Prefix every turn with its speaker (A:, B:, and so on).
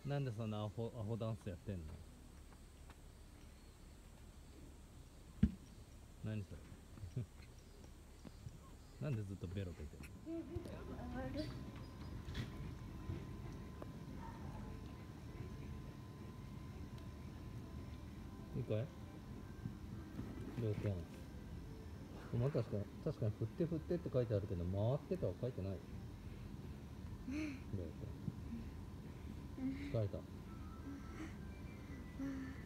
A: なんでそんなアホダンスやってんの？何それ？なんでずっとベロ出てるの？いいかい？両手。まあ確かに振って振ってって書いてあるけど、回ってとは書いてないよ。両手。疲れた。